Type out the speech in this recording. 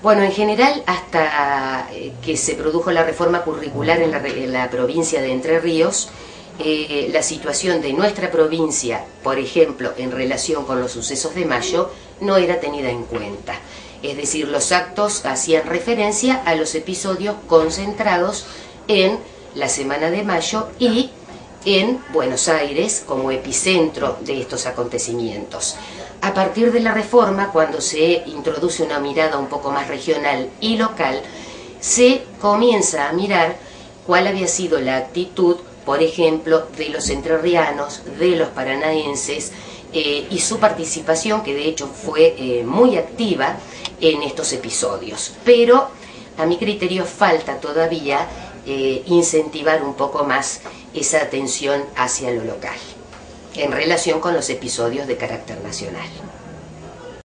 Bueno, en general, hasta que se produjo la reforma curricular en la provincia de Entre Ríos, la situación de nuestra provincia, por ejemplo, en relación con los sucesos de mayo, no era tenida en cuenta. Es decir, los actos hacían referencia a los episodios concentrados en la Semana de Mayo y en Buenos Aires como epicentro de estos acontecimientos. A partir de la reforma, cuando se introduce una mirada un poco más regional y local, se comienza a mirar cuál había sido la actitud, por ejemplo, de los entrerrianos, de los paranaenses, y su participación, que de hecho fue muy activa en estos episodios. Pero a mi criterio falta todavía incentivar un poco más esa atención hacia lo local en relación con los episodios de carácter nacional.